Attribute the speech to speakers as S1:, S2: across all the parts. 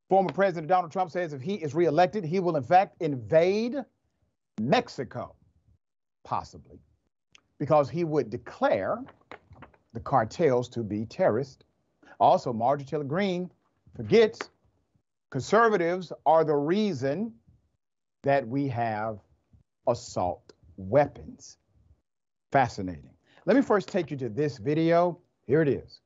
S1: Former President Donald Trump says if he is reelected, he will in fact invade Mexico, possibly, because he would declare the cartels to be terrorists. Also, Marjorie Taylor Greene forgets conservatives are the reason that we have assault weapons. Fascinating. Let me first take you to this video. Here it is.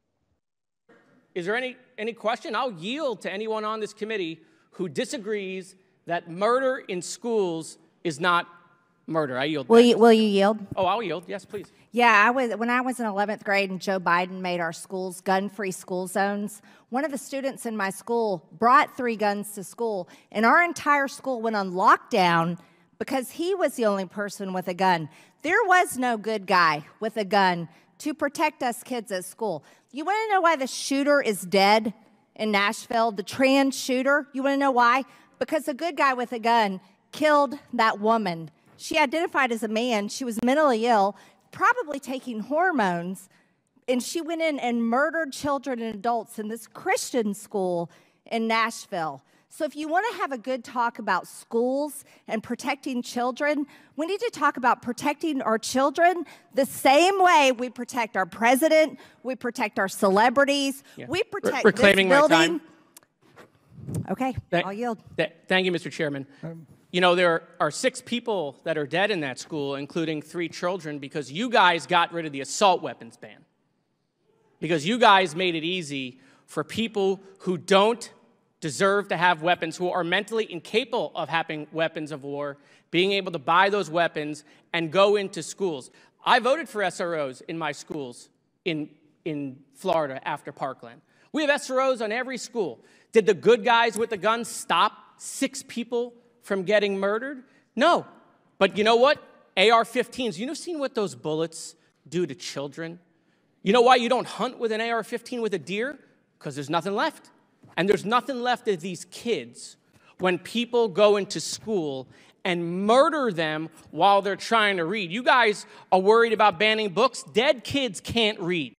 S2: Is there any question? I'll yield to anyone on this committee who disagrees that murder in schools is not murder. I yield.
S3: Will you yield?
S2: Oh, I'll yield. Yes, please.
S3: Yeah, when I was in 11th grade and Joe Biden made our schools gun-free school zones, one of the students in my school brought 3 guns to school, and our entire school went on lockdown because he was the only person with a gun. There was no good guy with a gun to protect us kids at school. You want to know why the shooter is dead in Nashville, the trans shooter? You want to know why? Because a good guy with a gun killed that woman. She identified as a man. She was mentally ill, probably taking hormones, and she went in and murdered children and adults in this Christian school in Nashville. So if you want to have a good talk about schools and protecting children, we need to talk about protecting our children the same way we protect our president, we protect our celebrities, we protect this building.
S2: My time.
S3: Okay, I'll yield.
S2: Thank you, Mr. Chairman. You know, there are 6 people that are dead in that school, including 3 children, because you guys got rid of the assault weapons ban. Because you guys made it easy for people who don't deserve to have weapons, who are mentally incapable of having weapons of war, being able to buy those weapons and go into schools. I voted for SROs in my schools in Florida after Parkland. We have SROs on every school. Did the good guys with the guns stop 6 people from getting murdered? No. But you know what? AR-15s, you know seen what those bullets do to children? You know why you don't hunt with an AR-15 with a deer? Because there's nothing left. And there's nothing left of these kids when people go into school and murder them while they're trying to read. You guys are worried about banning books. Dead kids can't read.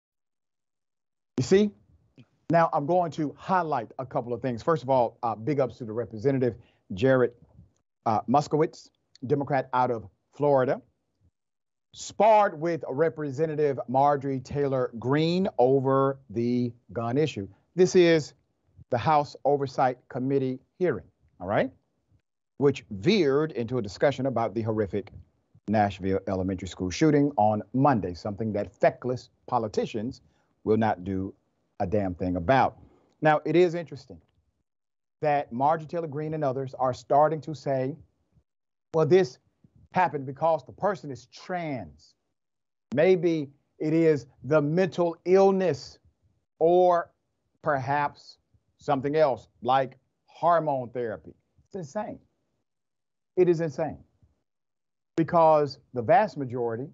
S1: You see? Now, I'm going to highlight a couple of things. First of all, big ups to the Representative Jared Muskowitz, Democrat out of Florida, sparred with Representative Marjorie Taylor Greene over the gun issue. This is the House Oversight Committee hearing, all right, which veered into a discussion about the horrific Nashville elementary school shooting on Monday, something that feckless politicians will not do a damn thing about. Now, it is interesting that Marjorie Taylor Greene and others are starting to say, well, this happened because the person is trans. Maybe it is the mental illness, or perhaps something else like hormone therapy. It's insane. It is insane. Because the vast majority,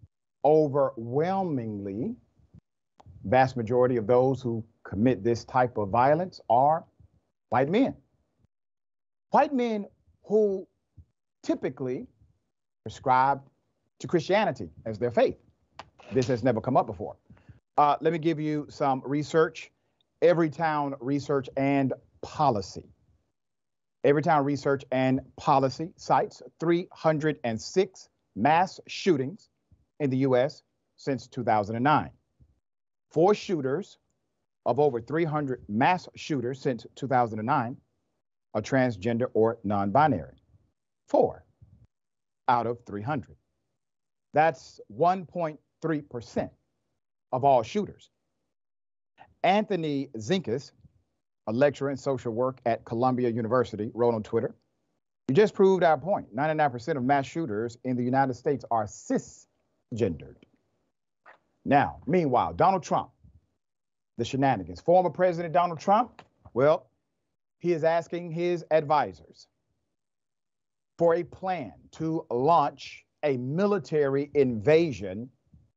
S1: overwhelmingly, vast majority of those who commit this type of violence are white men. White men who typically prescribe to Christianity as their faith. This has never come up before. Let me give you some research. Everytown Research and Policy. Everytown Research and Policy cites 306 mass shootings in the U.S. since 2009. 4 shooters of over 300 mass shooters since 2009 are transgender or non-binary. 4 out of 300. That's 1.3% of all shooters. Anthony Zinkas, a lecturer in social work at Columbia University, wrote on Twitter, "You just proved our point. 99% of mass shooters in the United States are cisgendered." Now, meanwhile, Donald Trump, the shenanigans. Former President Donald Trump, well, he is asking his advisors for a plan to launch a military invasion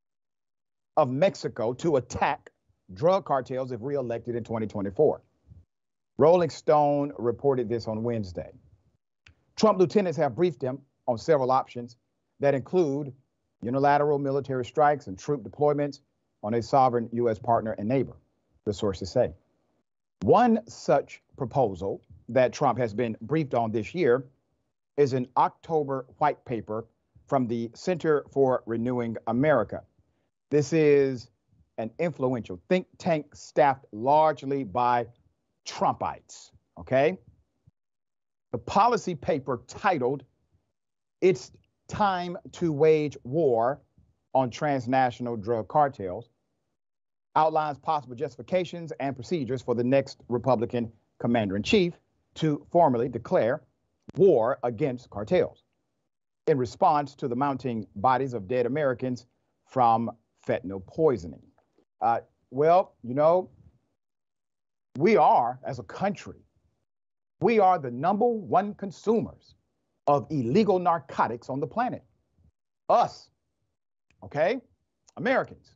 S1: of Mexico to attack drug cartels if reelected in 2024. Rolling Stone reported this on Wednesday. Trump lieutenants have briefed him on several options that include unilateral military strikes and troop deployments on a sovereign U.S. partner and neighbor, the sources say. One such proposal that Trump has been briefed on this year is an October white paper from the Center for Renewing America. This is an influential think tank staffed largely by Trumpites, okay? The policy paper titled, "It's Time to Wage War on Transnational Drug Cartels," outlines possible justifications and procedures for the next Republican commander-in-chief to formally declare war against cartels in response to the mounting bodies of dead Americans from fentanyl poisoning. Well, you know, we are, as a country, we are the #1 consumers of illegal narcotics on the planet. Us, okay? Americans.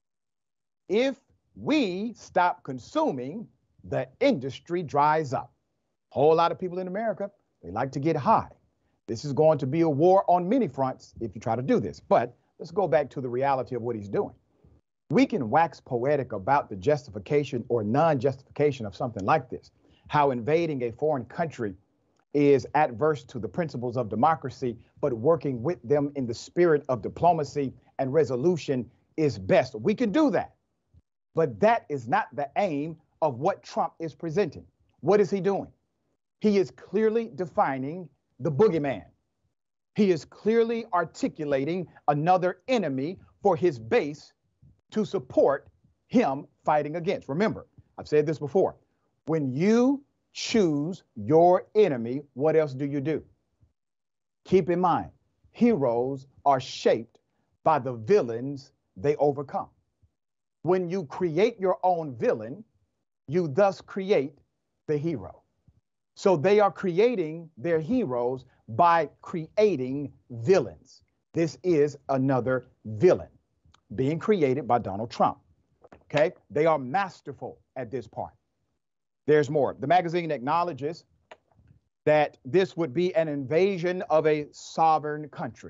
S1: If we stop consuming, the industry dries up. A whole lot of people in America, they like to get high. This is going to be a war on many fronts if you try to do this. But let's go back to the reality of what he's doing. We can wax poetic about the justification or non-justification of something like this, how invading a foreign country is adverse to the principles of democracy, but working with them in the spirit of diplomacy and resolution is best. We can do that. But that is not the aim of what Trump is presenting. What is he doing? He is clearly defining the boogeyman. He is clearly articulating another enemy for his base to support him fighting against. Remember, I've said this before. When you choose your enemy, what else do? Keep in mind, heroes are shaped by the villains they overcome. When you create your own villain, you thus create the hero. So they are creating their heroes by creating villains. This is another villain being created by Donald Trump. Okay? They are masterful at this part. There's more. The magazine acknowledges that this would be an invasion of a sovereign country,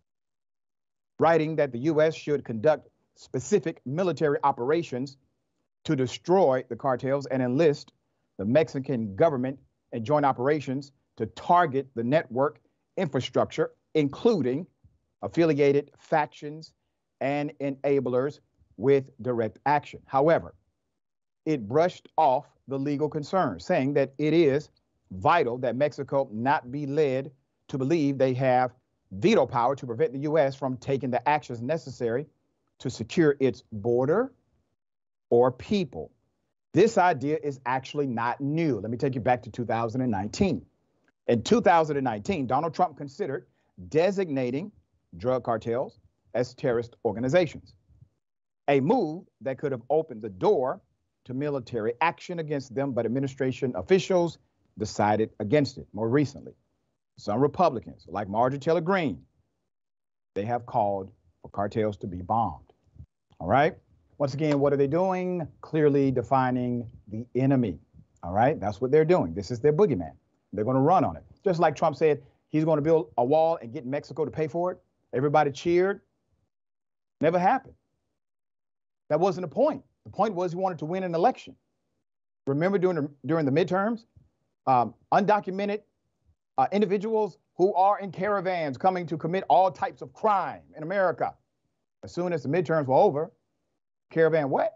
S1: writing that the U.S. should conduct specific military operations to destroy the cartels and enlist the Mexican government in joint operations to target the network infrastructure, including affiliated factions and enablers with direct action. However, it brushed off the legal concerns, saying that it is vital that Mexico not be led to believe they have veto power to prevent the U.S. from taking the actions necessary to secure its border or people. This idea is actually not new. Let me take you back to 2019. In 2019, Donald Trump considered designating drug cartels as terrorist organizations, a move that could have opened the door to military action against them, but administration officials decided against it. More recently, some Republicans, like Marjorie Taylor Greene, they have called for cartels to be bombed. All right? Once again, what are they doing? Clearly defining the enemy. All right? That's what they're doing. This is their boogeyman. They're going to run on it. Just like Trump said, he's going to build a wall and get Mexico to pay for it. Everybody cheered. Never happened. That wasn't the point. The point was he wanted to win an election. Remember during the midterms, undocumented individuals who are in caravans coming to commit all types of crime in America. As soon as the midterms were over, caravan what?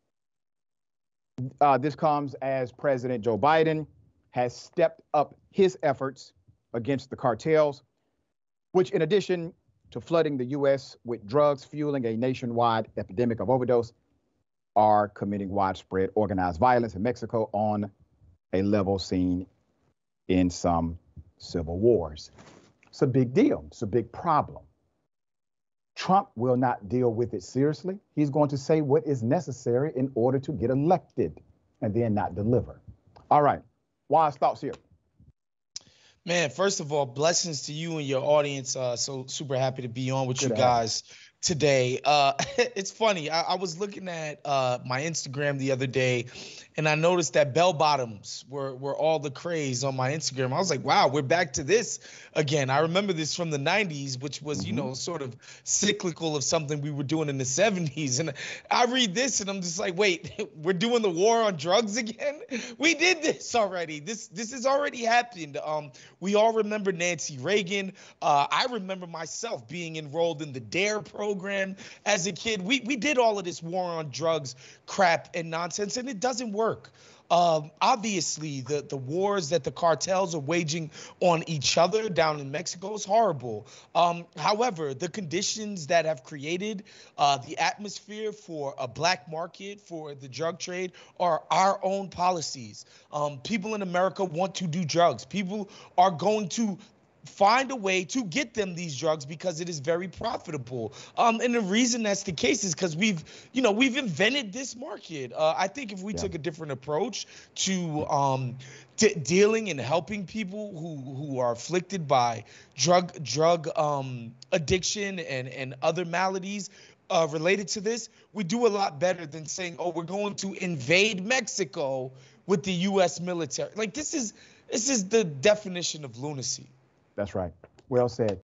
S1: This comes as President Joe Biden has stepped up his efforts against the cartels, which in addition to flooding the U.S. with drugs, fueling a nationwide epidemic of overdose, are committing widespread organized violence in Mexico on a level seen in some civil wars. It's a big deal. It's a big problem. Trump will not deal with it seriously. He's going to say what is necessary in order to get elected and then not deliver. All right. Wise thoughts here.
S4: Man, first of all, blessings to you and your audience. So super happy to be on with you guys. today. It's funny. I was looking at my Instagram the other day, and I noticed that bell bottoms were all the craze on my Instagram. I was like, wow, we're back to this again. I remember this from the 90s, which was, you know, sort of cyclical of something we were doing in the 70s. And I read this and I'm just like, wait, we're doing the war on drugs again? We did this already. This has already happened. We all remember Nancy Reagan. I remember myself being enrolled in the DARE program as a kid. We did all of this war on drugs crap and nonsense, and it doesn't work. Obviously, the wars that the cartels are waging on each other down in Mexico is horrible. However, the conditions that have created the atmosphere for a black market for the drug trade are our own policies. People in America want to do drugs. People are going to find a way to get them these drugs because it is very profitable. And the reason that's the case is because we've invented this market. I think if we took a different approach to dealing and helping people who are afflicted by drug addiction and other maladies related to this, we do a lot better than saying, oh, we're going to invade Mexico with the U.S. military. Like, this is the definition of lunacy.
S1: That's right. Well said.